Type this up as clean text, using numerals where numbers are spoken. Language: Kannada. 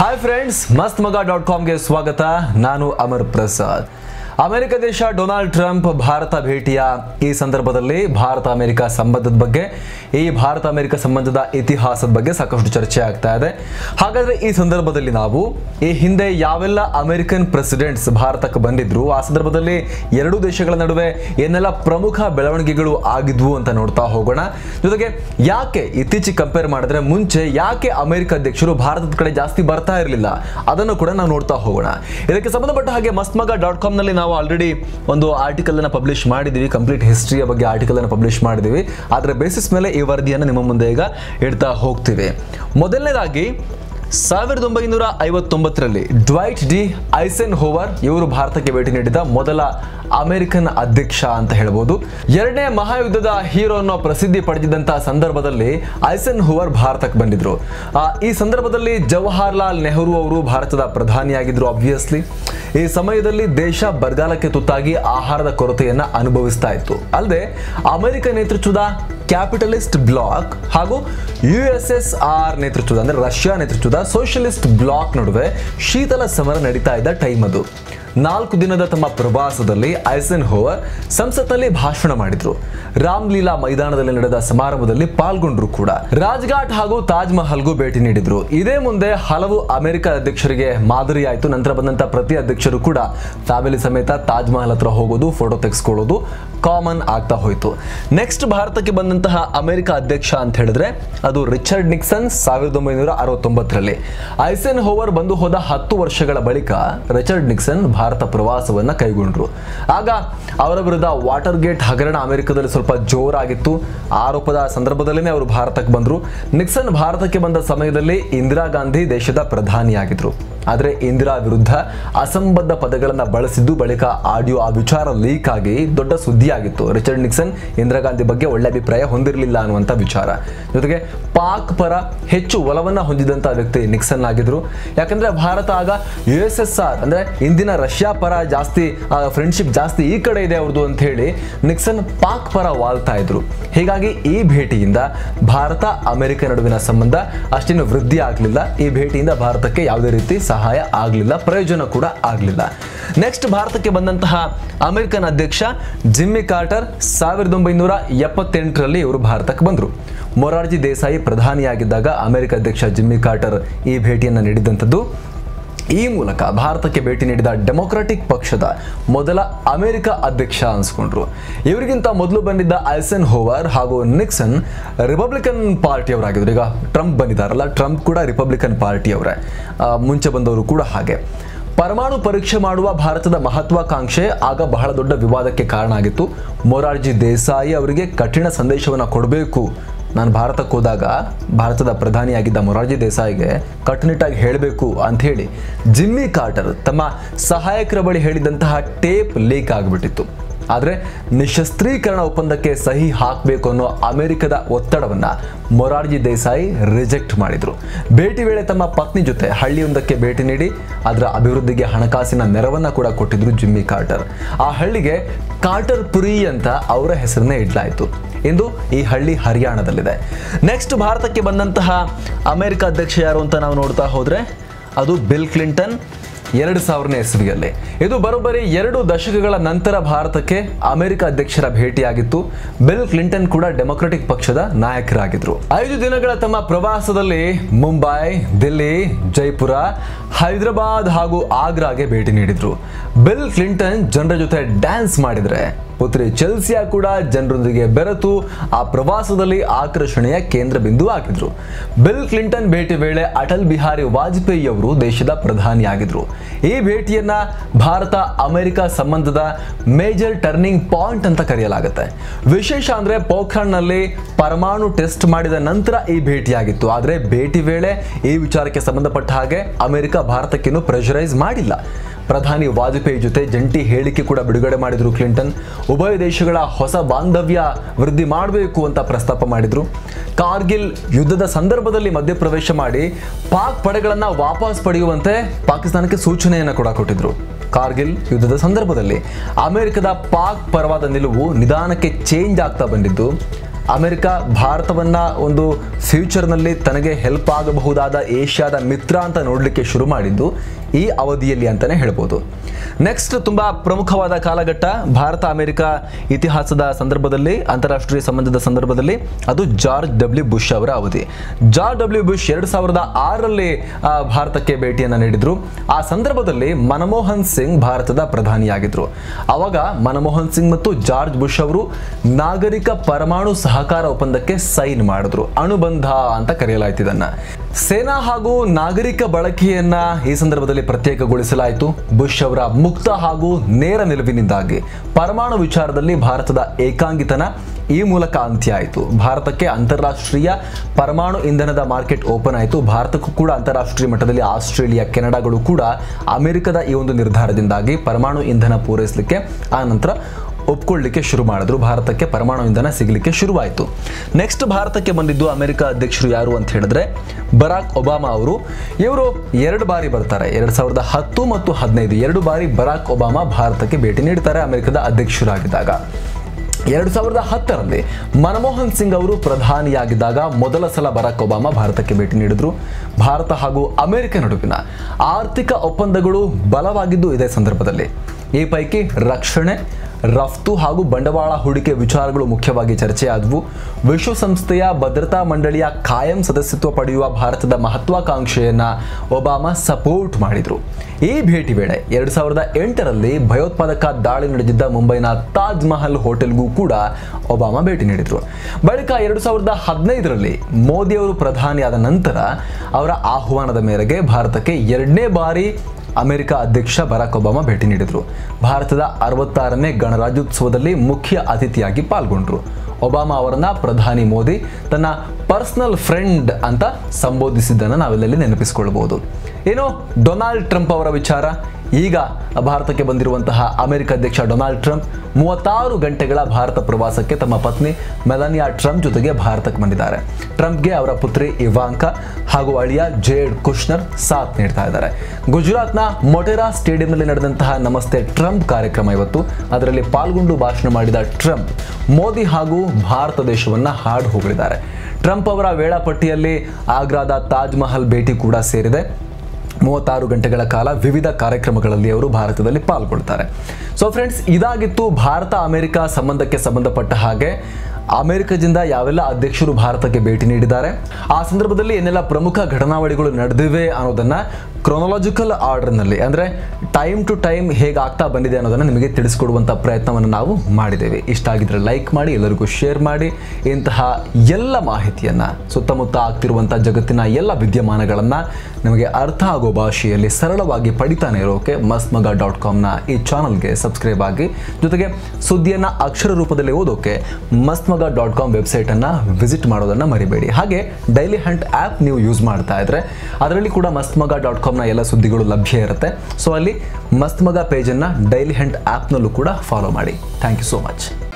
हाय फ्रेंड्स मस्तमगा.com ಗೆ ಸ್ವಾಗತ ನಾನು ಅಮರ್ ಪ್ರಸಾದ್ ಅಮೆರಿಕ ದೇಶ ಡೊನಾಲ್ಡ್ ಟ್ರಂಪ್ ಭಾರತ ಭೇಟಿಯ ಈ ಸಂದರ್ಭದಲ್ಲಿ ಭಾರತ ಅಮೆರಿಕ ಸಂಬಂಧದ ಬಗ್ಗೆ ಈ ಭಾರತ ಅಮೆರಿಕ ಸಂಬಂಧದ ಇತಿಹಾಸದ ಬಗ್ಗೆ ಸಾಕಷ್ಟು ಚರ್ಚೆ ಆಗ್ತಾ ಇದೆ ಹಾಗಾದ್ರೆ ಈ ಸಂದರ್ಭದಲ್ಲಿ ನಾವು ಈ ಹಿಂದೆ ಯಾವೆಲ್ಲ ಅಮೆರಿಕನ್ ಪ್ರೆಸಿಡೆಂಟ್ಸ್ ಭಾರತಕ್ಕೆ ಬಂದಿದ್ರು ಆ ಸಂದರ್ಭದಲ್ಲಿ ಎರಡು ದೇಶಗಳ ನಡುವೆ ಏನೆಲ್ಲ ಪ್ರಮುಖ ಬೆಳವಣಿಗೆಗಳು ಆಗಿದ್ವು ಅಂತ ನೋಡ್ತಾ ಹೋಗೋಣ ಜೊತೆಗೆ ಯಾಕೆ ಇತ್ತೀಚೆಗೆ ಕಂಪೇರ್ ಮಾಡಿದ್ರೆ ಮುಂಚೆ ಯಾಕೆ ಅಮೆರಿಕ ಅಧ್ಯಕ್ಷರು ಭಾರತದ ಕಡೆ ಜಾಸ್ತಿ ಬರ್ತಾ ಇರಲಿಲ್ಲ ಅದನ್ನು ಕೂಡ ನಾವು ನೋಡ್ತಾ ಹೋಗೋಣ ಇದಕ್ಕೆ ಸಂಬಂಧಪಟ್ಟ ಹಾಗೆ mastmaga.com ನಲ್ಲಿ ನಾವು ಆಲ್ರೆಡಿ ಒಂದು ಆರ್ಟಿಕಲ್ ಅನ್ನು ಪಬ್ಲಿಷ್ ಮಾಡಿದೀವಿ ಕಂಪ್ಲೀಟ್ ಹಿಸ್ಟರಿಯ ಬಗ್ಗೆ ಆರ್ಟಿಕಲ್ ಅನ್ನು ಪಬ್ಲಿಷ್ ಮಾಡಿದೀವಿ ಅದರ ಬೇಸಿಸ್ ಮೇಲೆ ಈ ವರದಿಯನ್ನು ನಿಮ್ಮ ಮುಂದೆ ಈಗ ಇಡ್ತಾ ಹೋಗ್ತೀವಿ ಮೊದಲನೇದಾಗಿ 1959ರಲ್ಲಿ ಡ್ವೈಟ್ ಡಿ ಐಸೆನ್ಹೋವರ್ ಇವರು ಭಾರತಕ್ಕೆ ಭೇಟಿ ನೀಡಿದ ಮೊದಲ ಅಮೆರಿಕನ್ ಅಧ್ಯಕ್ಷ ಅಂತ ಹೇಳಬಹುದು ಎರಡನೇ ಮಹಾಯುದ್ಧದ ಹೀರೋ ಅನ್ನೋ ಪ್ರಸಿದ್ಧಿ ಪಡೆದಿದ್ದಂತಹ ಸಂದರ್ಭದಲ್ಲಿ ಐಸೆನ್ಹೋವರ್ ಭಾರತಕ್ಕೆ ಬಂದಿದ್ರು ಈ ಸಂದರ್ಭದಲ್ಲಿ ಜವಾಹರ್ಲಾಲ್ ನೆಹರು ಅವರು ಭಾರತದ ಪ್ರಧಾನಿಯಾಗಿದ್ರು ಆಬ್ವಿಯಸ್ಲಿ ಈ ಸಮಯದಲ್ಲಿ ದೇಶ ಬರಗಾಲಕ್ಕೆ ತುತ್ತಾಗಿ ಆಹಾರದ ಕೊರತೆಯನ್ನ ಅನುಭವಿಸ್ತಾ ಇತ್ತು ಅಲ್ಲದೆ ಅಮೆರಿಕ ನೇತೃತ್ವದ ಕ್ಯಾಪಿಟಲಿಸ್ಟ್ ಬ್ಲಾಕ್ ಹಾಗೂ ಯುಎಸ್ಎಸ್ಆರ್ ನೇತೃತ್ವದ ಅಂದ್ರೆ ರಷ್ಯಾ ನೇತೃತ್ವದ ಸೋಷಿಯಲಿಸ್ಟ್ ಬ್ಲಾಕ್ ನಡುವೆ ಶೀತಲ ಸಮರ ನಡೀತಾ ಇದ್ದ ಟೈಮ್ ಅದು 4 ದಿನದ ತಮ್ಮ ಪ್ರವಾಸದಲ್ಲಿ ಐಸೆನ್ಹೋವರ್ ಸಂಸತ್ನಲ್ಲಿ ಭಾಷಣ ಮಾಡಿದ್ರು ರಾಮ್ಲೀಲಾ ಮೈದಾನದಲ್ಲಿ ನಡೆದ ಸಮಾರಂಭದಲ್ಲಿ ಪಾಲ್ಗೊಂಡ್ರು ಕೂಡ ರಾಜ್ಘಾಟ್ ಹಾಗೂ ತಾಜ್ ಮಹಲ್ಗೂ ಭೇಟಿ ನೀಡಿದ್ರು ಇದೇ ಮುಂದೆ ಹಲವು ಅಮೆರಿಕ ಅಧ್ಯಕ್ಷರಿಗೆ ಮಾದರಿಯಾಯಿತು ನಂತರ ಬಂದಂತ ಪ್ರತಿ ಅಧ್ಯಕ್ಷರು ಕೂಡ ಫ್ಯಾಮಿಲಿ ಸಮೇತ ತಾಜ್ ಮಹಲ್ ಹತ್ರ ಹೋಗೋದು ಫೋಟೋ ತೆಗೆಸ್ಕೊಳ್ಳೋದು ಕಾಮನ್ ಆಗ್ತಾ ಹೋಯ್ತು ನೆಕ್ಸ್ಟ್ ಭಾರತಕ್ಕೆ ಬಂದಂತಹ ಅಮೆರಿಕ ಅಧ್ಯಕ್ಷ ಅಂತ ಹೇಳಿದ್ರೆ ಅದು ರಿಚರ್ಡ್ ನಿಕ್ಸನ್ 1969ರಲ್ಲಿ ಐಸೆನ್ಹೋವರ್ ಬಂದು ಹೋದ 10 ವರ್ಷಗಳ ಬಳಿಕ ರಿಚರ್ಡ್ ನಿಕ್ಸನ್ ಭಾರತ ಪ್ರವಾಸವನ್ನ ಕೈಗೊಂಡ್ರು ಆಗ ಅವರ ವಿರುದ್ಧ ವಾಟರ್ ಗೇಟ್ ಹಗರಣ ಅಮೆರಿಕದಲ್ಲಿ ಸ್ವಲ್ಪ ಜೋರಾಗಿತ್ತು ಆರೋಪದ ಸಂದರ್ಭದಲ್ಲೇ ಅವರು ಭಾರತಕ್ಕೆ ಬಂದ್ರು ನಿಕ್ಸನ್ ಭಾರತಕ್ಕೆ ಬಂದ ಸಮಯದಲ್ಲಿ ಇಂದಿರಾ ಗಾಂಧಿ ದೇಶದ ಪ್ರಧಾನಿಯಾಗಿದ್ರು ಆದರೆ ಇಂದಿರಾ ವಿರುದ್ಧ ಅಸಂಬದ್ಧ ಪದಗಳನ್ನು ಬಳಸಿದ್ದು ಬಳಿಕ ಆಡಿಯೋ ಆ ವಿಚಾರ ಲೀಕ್ ಆಗಿ ದೊಡ್ಡ ಸುದ್ದಿ ಆಗಿತ್ತು ರಿಚರ್ಡ್ ನಿಕ್ಸನ್ ಇಂದಿರಾ ಗಾಂಧಿ ಬಗ್ಗೆ ಒಳ್ಳೆ ಅಭಿಪ್ರಾಯ ಹೊಂದಿರಲಿಲ್ಲ ಅನ್ನುವಂಥ ವಿಚಾರ ಜೊತೆಗೆ ಪಾಕ್ ಪರ ಹೆಚ್ಚು ಒಲವನ್ನ ಹೊಂದಿದಂತ ವ್ಯಕ್ತಿ ನಿಕ್ಸನ್ ಆಗಿದ್ರು ಯಾಕಂದ್ರೆ ಭಾರತ ಆಗ ಯುಎಸ್ಎಸ್ಆರ್ ಅಂದ್ರೆ ಇಂದಿನ ರಷ್ಯಾ ಪರ ಜಾಸ್ತಿ ಫ್ರೆಂಡ್ಶಿಪ್ ಜಾಸ್ತಿ ಈ ಕಡೆ ಇದೆ ಅವ್ರದ್ದು ಅಂತ ಹೇಳಿ ನಿಕ್ಸನ್ ಪಾಕ್ ಪರ ವಾಲ್ತಾ ಇದ್ರು ಹೀಗಾಗಿ ಈ ಭೇಟಿಯಿಂದ ಭಾರತ ಅಮೆರಿಕ ನಡುವಿನ ಸಂಬಂಧ ಅಷ್ಟೇನು ವೃದ್ಧಿ ಆಗಲಿಲ್ಲ ಈ ಭೇಟಿಯಿಂದ ಭಾರತಕ್ಕೆ ಯಾವುದೇ ರೀತಿ ಸಹಾಯ ಆಗಲಿಲ್ಲ ಪ್ರಯೋಜನ ಕೂಡ ಆಗಲಿಲ್ಲ ನೆಕ್ಸ್ಟ್ ಭಾರತಕ್ಕೆ ಬಂದಂತಹ ಅಮೆರಿಕನ್ ಅಧ್ಯಕ್ಷ ಜಿಮ್ಮಿ ಕಾರ್ಟರ್ 1978ರಲ್ಲಿ ಇವರು ಭಾರತಕ್ಕೆ ಬಂದರು ಮೊರಾರ್ಜಿ ದೇಸಾಯಿ ಪ್ರಧಾನಿಯಾಗಿದ್ದಾಗ ಅಮೆರಿಕ ಅಧ್ಯಕ್ಷ ಜಿಮ್ಮಿ ಕಾರ್ಟರ್ ಈ ಭೇಟಿಯನ್ನು ನೀಡಿದಂಥದ್ದು ಈ ಮೂಲಕ ಭಾರತಕ್ಕೆ ಭೇಟಿ ನೀಡಿದ ಡೆಮೊಕ್ರಾಟಿಕ್ ಪಕ್ಷದ ಮೊದಲ ಅಮೆರಿಕ ಅಧ್ಯಕ್ಷ ಅನ್ಸ್ಕೊಂಡ್ರು ಇವರಿಗಿಂತ ಮೊದಲು ಬಂದಿದ್ದ ಐಸೆನ್ಹೋವರ್ ಹಾಗೂ ನಿಕ್ಸನ್ ರಿಪಬ್ಲಿಕನ್ ಪಾರ್ಟಿಯವರಾಗಿದ್ರು ಈಗ ಟ್ರಂಪ್ ಬಂದಿದ್ದಾರಲ್ಲ ಟ್ರಂಪ್ ಕೂಡ ರಿಪಬ್ಲಿಕನ್ ಪಾರ್ಟಿಯವರೇ ಮುಂಚೆ ಬಂದವರು ಕೂಡ ಹಾಗೆ ಪರಮಾಣು ಪರೀಕ್ಷೆ ಮಾಡುವ ಭಾರತದ ಮಹತ್ವಾಕಾಂಕ್ಷೆ ಆಗ ಬಹಳ ದೊಡ್ಡ ವಿವಾದಕ್ಕೆ ಕಾರಣ ಆಗಿತ್ತು ಮೊರಾರ್ಜಿ ದೇಸಾಯಿ ಅವರಿಗೆ ಕಠಿಣ ಸಂದೇಶವನ್ನು ಕೊಡಬೇಕು ನಾನು ಭಾರತಕ್ಕೆ ಹೋದಾಗ ಭಾರತದ ಪ್ರಧಾನಿಯಾಗಿದ್ದ ಮೊರಾರ್ಜಿ ದೇಸಾಯಿಗೆ ಕಟ್ಟುನಿಟ್ಟಾಗಿ ಹೇಳಬೇಕು ಅಂತ ಹೇಳಿ ಜಿಮ್ಮಿ ಕಾರ್ಟರ್ ತಮ್ಮ ಸಹಾಯಕರ ಬಳಿ ಹೇಳಿದಂತಹ ಟೇಪ್ ಲೀಕ್ ಆಗಿಬಿಟ್ಟಿತ್ತು ಆದರೆ ನಿಶಸ್ತ್ರೀಕರಣ ಒಪ್ಪಂದಕ್ಕೆ ಸಹಿ ಹಾಕಬೇಕು ಅನ್ನೋ ಅಮೆರಿಕದ ಒತ್ತಡವನ್ನ ಮೊರಾರ್ಜಿ ದೇಸಾಯಿ ರಿಜೆಕ್ಟ್ ಮಾಡಿದ್ರು ಭೇಟಿ ವೇಳೆ ತಮ್ಮ ಪತ್ನಿ ಜೊತೆ ಹಳ್ಳಿಯೊಂದಕ್ಕೆ ಭೇಟಿ ನೀಡಿ ಅದರ ಅಭಿವೃದ್ಧಿಗೆ ಹಣಕಾಸಿನ ನೆರವನ್ನ ಕೂಡ ಕೊಟ್ಟಿದ್ರು ಜಿಮ್ಮಿ ಕಾರ್ಟರ್ ಆ ಹಳ್ಳಿಗೆ ಕಾರ್ಟರ್ ಪುರಿ ಅಂತ ಅವರ ಹೆಸರನ್ನೇ ಇಡಲಾಯಿತು ಇಂದು ಈ ಹಳ್ಳಿ ಹರಿಯಾಣದಲ್ಲಿದೆ ನೆಕ್ಸ್ಟ್ ಭಾರತಕ್ಕೆ ಬಂದಂತಹ ಅಮೆರಿಕ ಅಧ್ಯಕ್ಷ ಯಾರು ಅಂತ ನಾವು ನೋಡ್ತಾ ಹೋದ್ರೆ ಅದು ಬಿಲ್ ಕ್ಲಿಂಟನ್ 2000ನೇ ಇಸ್ವಿಯಲ್ಲಿ ಇದು ಬರೋಬ್ಬರಿ 2 ದಶಕಗಳ ನಂತರ ಭಾರತಕ್ಕೆ ಅಮೆರಿಕ ಅಧ್ಯಕ್ಷರ ಭೇಟಿಯಾಗಿತ್ತು ಬಿಲ್ ಕ್ಲಿಂಟನ್ ಕೂಡ ಡೆಮೊಕ್ರಾಟಿಕ್ ಪಕ್ಷದ ನಾಯಕರಾಗಿದ್ರು 5 ದಿನಗಳ ತಮ್ಮ ಪ್ರವಾಸದಲ್ಲಿ ಮುಂಬೈ ದಿಲ್ಲಿ ಜೈಪುರ ಹೈದರಾಬಾದ್ ಹಾಗೂ ಆಗ್ರಾಗೆ ಭೇಟಿ ನೀಡಿದ್ರು ಬಿಲ್ ಕ್ಲಿಂಟನ್ ಜನರ ಜೊತೆ ಡ್ಯಾನ್ಸ್ ಮಾಡಿದ್ರೆ ಪುತ್ರಿ ಚೆಲ್ಸಿಯಾ ಕೂಡ ಜನರೊಂದಿಗೆ ಬೆರೆತು ಆ ಪ್ರವಾಸದಲ್ಲಿ ಆಕರ್ಷಣೆಯ ಕೇಂದ್ರ ಬಿಂದು ಆಗಿದ್ರು ಬಿಲ್ ಕ್ಲಿಂಟನ್ ಭೇಟಿ ವೇಳೆ ಅಟಲ್ ಬಿಹಾರಿ ವಾಜಪೇಯಿ ಅವರು ದೇಶದ ಪ್ರಧಾನಿಯಾಗಿದ್ರು ಈ ಭೇಟಿಯನ್ನ ಭಾರತ ಅಮೆರಿಕ ಸಂಬಂಧದ ಮೇಜರ್ ಟರ್ನಿಂಗ್ ಪಾಯಿಂಟ್ ಅಂತ ಕರೆಯಲಾಗುತ್ತೆ ವಿಶೇಷ ಅಂದ್ರೆ ಪೋಖ್ರಾನ್ನಲ್ಲಿ ಪರಮಾಣು ಟೆಸ್ಟ್ ಮಾಡಿದ ನಂತರ ಈ ಭೇಟಿಯಾಗಿತ್ತು ಆದರೆ ಭೇಟಿ ವೇಳೆ ಈ ವಿಚಾರಕ್ಕೆ ಸಂಬಂಧಪಟ್ಟ ಹಾಗೆ ಅಮೆರಿಕ ಭಾರತಕ್ಕಿನ್ನೂ ಪ್ರೆಷರೈಸ್ ಮಾಡಿಲ್ಲ ಪ್ರಧಾನಿ ವಾಜಪೇಯಿ ಜೊತೆ ಜಂಟಿ ಹೇಳಿಕೆ ಕೂಡ ಬಿಡುಗಡೆ ಮಾಡಿದ್ರು ಕ್ಲಿಂಟನ್ ಉಭಯ ದೇಶಗಳ ಹೊಸ ಬಾಂಧವ್ಯ ವೃದ್ಧಿ ಮಾಡಬೇಕು ಅಂತ ಪ್ರಸ್ತಾಪ ಮಾಡಿದ್ರು ಕಾರ್ಗಿಲ್ ಯುದ್ಧದ ಸಂದರ್ಭದಲ್ಲಿ ಮಧ್ಯಪ್ರವೇಶ ಮಾಡಿ ಪಾಕ್ ಪಡೆಗಳನ್ನ ವಾಪಸ್ ಪಡೆಯುವಂತೆ ಪಾಕಿಸ್ತಾನಕ್ಕೆ ಸೂಚನೆಯನ್ನು ಕೂಡ ಕೊಟ್ಟಿದ್ರು ಕಾರ್ಗಿಲ್ ಯುದ್ಧದ ಸಂದರ್ಭದಲ್ಲಿ ಅಮೆರಿಕದ ಪಾಕ್ ಪರವಾದ ನಿಲುವು ನಿಧಾನಕ್ಕೆ ಚೇಂಜ್ ಆಗ್ತಾ ಬಂದಿದ್ದು ಅಮೆರಿಕ ಭಾರತವನ್ನ ಒಂದು ಫ್ಯೂಚರ್ನಲ್ಲಿ ತನಗೆ ಹೆಲ್ಪ್ ಆಗಬಹುದಾದ ಏಷ್ಯಾದ ಮಿತ್ರ ಅಂತ ನೋಡಲಿಕ್ಕೆ ಶುರು ಮಾಡಿದ್ದು ಈ ಅವಧಿಯಲ್ಲಿ ಅಂತಾನೆ ಹೇಳ್ಬೋದು. ನೆಕ್ಸ್ಟ್ ತುಂಬಾ ಪ್ರಮುಖವಾದ ಕಾಲಘಟ್ಟ ಭಾರತ ಅಮೆರಿಕ ಇತಿಹಾಸದ ಸಂದರ್ಭದಲ್ಲಿ, ಅಂತಾರಾಷ್ಟ್ರೀಯ ಸಂಬಂಧದ ಸಂದರ್ಭದಲ್ಲಿ ಅದು ಜಾರ್ಜ್ ಡಬ್ಲ್ಯೂ ಬುಷ್ ಅವರ ಅವಧಿ. ಜಾರ್ಜ್ ಡಬ್ಲ್ಯೂ ಬುಷ್ 2006ರಲ್ಲಿ ಭಾರತಕ್ಕೆ ಭೇಟಿಯನ್ನು ನೀಡಿದ್ರು. ಆ ಸಂದರ್ಭದಲ್ಲಿ ಮನಮೋಹನ್ ಸಿಂಗ್ ಭಾರತದ ಪ್ರಧಾನಿಯಾಗಿದ್ರು. ಅವಾಗ ಮನಮೋಹನ್ ಸಿಂಗ್ ಮತ್ತು ಜಾರ್ಜ್ ಬುಷ್ ಅವರು ನಾಗರಿಕ ಪರಮಾಣು ಸಹಕಾರ ಒಪ್ಪಂದಕ್ಕೆ ಸೈನ್ ಮಾಡಿದ್ರು. ಅಣುಬಂಧ ಅಂತ ಕರೆಯಲಾಯಿತು ಇದನ್ನ. ಸೇನಾ ಹಾಗೂ ನಾಗರಿಕ ಬಳಕೆಯನ್ನ ಈ ಸಂದರ್ಭದಲ್ಲಿ ಪ್ರತ್ಯೇಕಗೊಳಿಸಲಾಯಿತು. ಬುಷ್ ಅವರ ಮುಕ್ತ ಹಾಗೂ ನೇರ ನಿಲುವಿನಿಂದಾಗಿ ಪರಮಾಣು ವಿಚಾರದಲ್ಲಿ ಭಾರತದ ಏಕಾಂಗಿತನ ಈ ಮೂಲಕ ಅಂತ್ಯ ಆಯಿತು. ಭಾರತಕ್ಕೆ ಅಂತಾರಾಷ್ಟ್ರೀಯ ಪರಮಾಣು ಇಂಧನದ ಮಾರ್ಕೆಟ್ ಓಪನ್ ಆಯಿತು. ಭಾರತಕ್ಕೂ ಕೂಡ ಅಂತಾರಾಷ್ಟ್ರೀಯ ಮಟ್ಟದಲ್ಲಿ ಆಸ್ಟ್ರೇಲಿಯಾ, ಕೆನಡಾಗಳು ಕೂಡ ಅಮೆರಿಕದ ಈ ಒಂದು ನಿರ್ಧಾರದಿಂದಾಗಿ ಪರಮಾಣು ಇಂಧನ ಪೂರೈಸಲಿಕ್ಕೆ ಆ ನಂತರ ಒಪ್ಕೊಳ್ಳಿಕ್ಕೆ ಶುರು ಮಾಡಿದ್ರು. ಭಾರತಕ್ಕೆ ಪರಮಾಣು ಇಂಧನ ಸಿಗಲಿಕ್ಕೆ ಶುರುವಾಯಿತು. ನೆಕ್ಸ್ಟ್ ಭಾರತಕ್ಕೆ ಬಂದಿದ್ದು ಅಮೆರಿಕ ಅಧ್ಯಕ್ಷರು ಯಾರು ಅಂತ ಹೇಳಿದ್ರೆ ಬರಾಕ್ ಒಬಾಮಾ ಅವರು. ಇವರು 2 ಬಾರಿ ಬರ್ತಾರೆ, 2010 ಮತ್ತು 2015 2 ಬಾರಿ ಬರಾಕ್ ಒಬಾಮಾ ಭಾರತಕ್ಕೆ ಭೇಟಿ ನೀಡ್ತಾರೆ ಅಮೆರಿಕದ ಅಧ್ಯಕ್ಷರಾಗಿದ್ದಾಗ. 2010ರಲ್ಲಿ ಮನಮೋಹನ್ ಸಿಂಗ್ ಅವರು ಪ್ರಧಾನಿಯಾಗಿದ್ದಾಗ ಮೊದಲ ಸಲ ಬರಾಕ್ ಒಬಾಮಾ ಭಾರತಕ್ಕೆ ಭೇಟಿ ನೀಡಿದ್ರು. ಭಾರತ ಹಾಗೂ ಅಮೆರಿಕ ನಡುವಿನ ಆರ್ಥಿಕ ಒಪ್ಪಂದಗಳು ಬಲವಾಗಿದ್ದು ಇದೇ ಸಂದರ್ಭದಲ್ಲಿ. ಈ ಪೈಕಿ ರಕ್ಷಣೆ, ರಫ್ತು ಹಾಗೂ ಬಂಡವಾಳ ಹೂಡಿಕೆ ವಿಚಾರಗಳು ಮುಖ್ಯವಾಗಿ ಚರ್ಚೆಯಾದವು. ವಿಶ್ವಸಂಸ್ಥೆಯ ಭದ್ರತಾ ಮಂಡಳಿಯ ಕಾಯಂ ಸದಸ್ಯತ್ವ ಪಡೆಯುವ ಭಾರತದ ಮಹತ್ವಾಕಾಂಕ್ಷೆಯನ್ನ ಒಬಾಮಾ ಸಪೋರ್ಟ್ ಮಾಡಿದ್ರು. ಈ ಭೇಟಿ ವೇಳೆ 2008ರಲ್ಲಿ ಭಯೋತ್ಪಾದಕ ದಾಳಿ ನಡೆದಿದ್ದ ಮುಂಬೈನ ತಾಜ್ ಮಹಲ್ ಹೋಟೆಲ್ಗೂ ಕೂಡ ಒಬಾಮಾ ಭೇಟಿ ನೀಡಿದ್ರು. ಬಳಿಕ 2015ರಲ್ಲಿ ಮೋದಿ ಅವರು ಪ್ರಧಾನಿಯಾದ ನಂತರ ಅವರ ಆಹ್ವಾನದ ಮೇರೆಗೆ ಭಾರತಕ್ಕೆ 2ನೇ ಬಾರಿ ಅಮೆರಿಕ ಅಧ್ಯಕ್ಷ ಬರಾಕ್ ಒಬಾಮಾ ಭೇಟಿ ನೀಡಿದ್ರು. ಭಾರತದ 66ನೇ ಗಣರಾಜ್ಯೋತ್ಸವದಲ್ಲಿ ಮುಖ್ಯ ಅತಿಥಿಯಾಗಿ ಪಾಲ್ಗೊಂಡ್ರು. ಒಬಾಮಾ ಅವರನ್ನ ಪ್ರಧಾನಿ ಮೋದಿ ತನ್ನ ಪರ್ಸನಲ್ ಫ್ರೆಂಡ್ ಅಂತ ಸಂಬೋಧಿಸಿದ್ದನ್ನು ನಾವೆಲ್ಲಲ್ಲಿ ನೆನಪಿಸಿಕೊಳ್ಳಬಹುದು. ಏನೋ ಡೊನಾಲ್ಡ್ ಟ್ರಂಪ್ ಅವರ ವಿಚಾರ. ಈಗ ಭಾರತಕ್ಕೆ ಬಂದಿರುವಂತಹ ಅಮೆರಿಕ ಅಧ್ಯಕ್ಷ ಡೊನಾಲ್ಡ್ ಟ್ರಂಪ್ 36 ಗಂಟೆಗಳ ಭಾರತ ಪ್ರವಾಸಕ್ಕೆ ತಮ್ಮ ಪತ್ನಿ ಮೆಲಾನಿಯಾ ಟ್ರಂಪ್ ಜೊತೆಗೆ ಭಾರತಕ್ಕೆ ಬಂದಿದ್ದಾರೆ. ಟ್ರಂಪ್ಗೆ ಅವರ ಪುತ್ರಿ ಇವಾಂಕಾ ಹಾಗೂ ಅಳಿಯ ಜೇಡ್ ಕುಶ್ನರ್ ಸಾಥ್ ನೀಡ್ತಾ ಇದ್ದಾರೆ. ಗುಜರಾತ್ನ ಮೊಟೆರಾ ಸ್ಟೇಡಿಯಂನಲ್ಲಿ ನಡೆದಂತಹ ನಮಸ್ತೆ ಟ್ರಂಪ್ ಕಾರ್ಯಕ್ರಮ ಇವತ್ತು. ಅದರಲ್ಲಿ ಪಾಲ್ಗೊಂಡು ಭಾಷಣ ಮಾಡಿದ ಟ್ರಂಪ್ ಮೋದಿ ಹಾಗೂ ಭಾರತ ದೇಶವನ್ನ ಹಾಡು ಹೊಗಳಿದ್ದಾರೆ. ಟ್ರಂಪ್ ಅವರ ವೇಳಾಪಟ್ಟಿಯಲ್ಲಿ ಆಗ್ರಾದ ತಾಜ್ ಮಹಲ್ ಭೇಟಿ ಕೂಡ ಸೇರಿದೆ. 36 ಗಂಟೆಗಳ ಕಾಲ ವಿವಿಧ ಕಾರ್ಯಕ್ರಮಗಳಲ್ಲಿ ಅವರು ಭಾರತದಲ್ಲಿ ಪಾಲ್ಗೊಳ್ತಾರೆ. ಸೊ ಫ್ರೆಂಡ್ಸ್, ಇದಾಗಿತ್ತು ಭಾರತ ಅಮೆರಿಕ ಸಂಬಂಧಕ್ಕೆ ಸಂಬಂಧಪಟ್ಟ ಹಾಗೆ ಅಮೆರಿಕದಿಂದ ಯಾವೆಲ್ಲ ಅಧ್ಯಕ್ಷರು ಭಾರತಕ್ಕೆ ಭೇಟಿ ನೀಡಿದ್ದಾರೆ, ಆ ಸಂದರ್ಭದಲ್ಲಿ ಏನೆಲ್ಲ ಪ್ರಮುಖ ಘಟನಾವಳಿಗಳು ನಡೆದಿವೆ ಅನ್ನೋದನ್ನ ಕ್ರೊನಾಲಜಿಕಲ್ ಆರ್ಡರ್ನಲ್ಲಿ, ಅಂದರೆ ಟೈಮ್ ಟು ಟೈಮ್ ಹೇಗೆ ಆಗ್ತಾ ಬಂದಿದೆ ಅನ್ನೋದನ್ನು ನಿಮಗೆ ತಿಳಿಸ್ಕೊಡುವಂಥ ಪ್ರಯತ್ನವನ್ನು ನಾವು ಮಾಡಿದ್ದೇವೆ. ಇಷ್ಟ ಆಗಿದ್ರೆ ಲೈಕ್ ಮಾಡಿ, ಎಲ್ಲರಿಗೂ ಶೇರ್ ಮಾಡಿ. ಇಂತಹ ಎಲ್ಲ ಮಾಹಿತಿಯನ್ನು, ಸುತ್ತಮುತ್ತ ಆಗ್ತಿರುವಂಥ ಜಗತ್ತಿನ ಎಲ್ಲ ವಿದ್ಯಮಾನಗಳನ್ನು ನಿಮಗೆ ಅರ್ಥ ಆಗೋ ಭಾಷೆಯಲ್ಲಿ ಸರಳವಾಗಿ ಪಡಿತಾನೆ ಇರೋಕೆ mastmaga.comನ ಈ ಚಾನಲ್ಗೆ ಸಬ್ಸ್ಕ್ರೈಬ್ ಆಗಿ. ಜೊತೆಗೆ ಸುದ್ದಿಯನ್ನು ಅಕ್ಷರ ರೂಪದಲ್ಲಿ ಓದೋಕೆ mastmaga.com ವೆಬ್ಸೈಟನ್ನು ವಿಸಿಟ್ ಮಾಡೋದನ್ನು ಮರಿಬೇಡಿ. ಹಾಗೆ ಡೈಲಿ ಹಂಟ್ ಆ್ಯಪ್ ನೀವು ಯೂಸ್ ಮಾಡ್ತಾ ಇದ್ರೆ ಅದರಲ್ಲಿ ಕೂಡ mastmaga.com ಎಲ್ಲ ಸುದ್ದಿಗಳು ಲಭ್ಯ ಇರುತ್ತೆ. ಸೊ ಅಲ್ಲಿ ಮಸ್ತ್ ಮಗ ಪೇಜನ್ನು ಡೈಲಿ ಹಂಟ್ ಆ್ಯಪ್ನಲ್ಲೂ ಕೂಡ ಫಾಲೋ ಮಾಡಿ. Thank you so much.